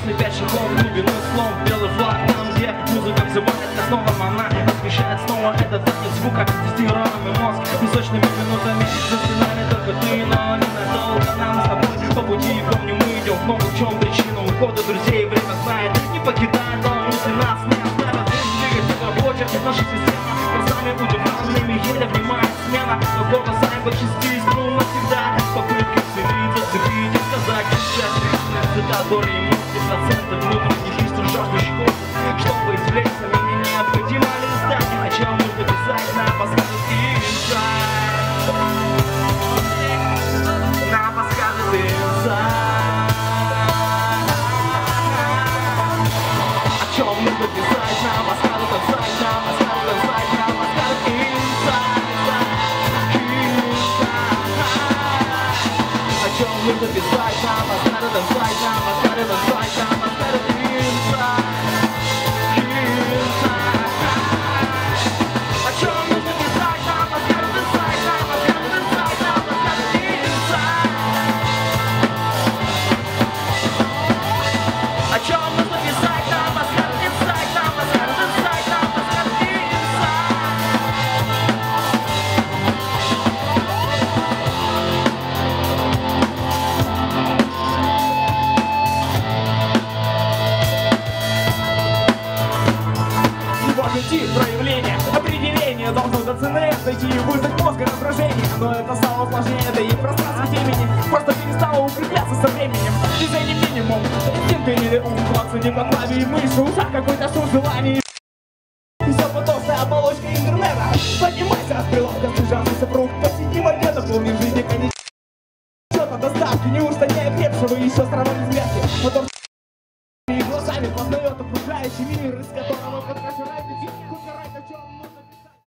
слепящий клон, глубиной слом, белый флаг, там где музыка взывает к основам, она освещает снова этот танец звука, тестируемый мозг, песочными минутами за стенами только ты, но ненадолго нам с тобой по пути, помню, мы идем много в чем причину ухода друзей, время знает, не покидает, но мысли нас не оставят, двигатель рабочий, наша система, глазами удивленными, еле внимает смена, но голос по части, ну навсегда, попытки вселиться, цепить и сказать, счастье, всегда доля эмоций, процентов внутренних чувств, жаждущих опыт, чтобы извлечься, мне необходимо листать, о чем нужно писать на подсказке инсайт, на подсказке инсайт, о чем нужно писать на подсказке инсайт, на подсказке инсайт, на подсказке инсайт. Нужно писать, нам оставят инсайт, нам оставят инсайт, нам оставят инсайт. О чем нужно писать, нам оставят инсайт, нам оставят инсайт, нам оставят инсайт. О чем нужно писать, нам оставят инсайт, нам оставят инсайт, нам оставят инсайт. Проявление, определение должно до цены дойти и вызвать мозга раздражение. Но это стало сложнее, да и пространство времени просто перестало укрепляться со временем. Движение минимум, инстинкты или ум, классы не по клаве и мыши, ушах какой-то шум желаний. И все по толстой оболочке интернета. Поднимайся от прилавка, сбежавшийся фрукт, посидим отдельно, полный жизни конец. Что-то доставки, неужто не окрепшего еще стороной взгляды. Мотор и глазами познает окружающий мир, из которого подкрашивает